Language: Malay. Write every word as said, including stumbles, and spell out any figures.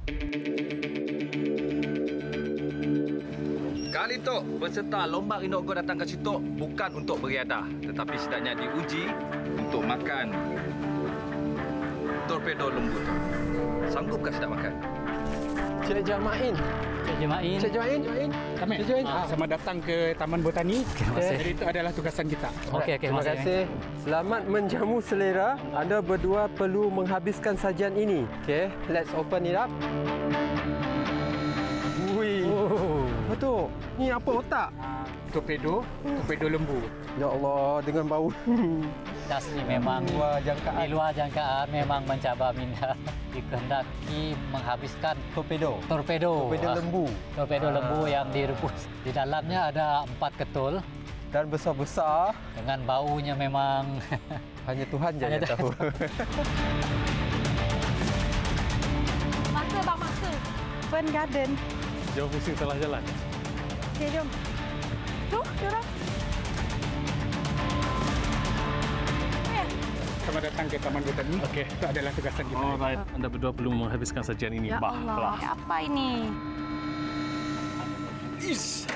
Kali tu, peserta lomba Inogo datang ke situ bukan untuk beriadah, tetapi setidaknya diuji untuk makan torpedo lembu tu. Sanggupkah sedap makan? Cik Jamain. Cik Jemain. Cik Jamain. Jamain. Kami Cik Jamain. ah, sama datang ke Taman Botani. Terima kasih. Jadi itu adalah tugasan kita. Okey, okey. Terima kasih. Selamat menjamu selera. Anda berdua perlu menghabiskan sajian ini. Okey, let's open it up. Ui. Oh. Betul. Ni apa otak? Torpedo, torpedo lembu. Ya Allah, dengan bau. Das ni memang Luar jangkaan. di luar jangkaan, memang mencabar minda. Dikehendaki menghabiskan Torpedo. torpedo. Torpedo Ah, lembu. Torpedo Ah. lembu yang direbus. Di dalamnya ada empat ketul Dan besar-besar. dengan baunya memang Hanya Tuhan je Hanya yang tahu. Masa bang masa. Fern Garden. Jauh pusing salah jalan. Okey, jom. Tu, diorang. Eh, Sama datang ke Taman Botani. Okey. Itu adalah tugasan kita. Alright, anda berdua perlu menghabiskan sajian ini. ya Bah, Allah. lah. Apa ini?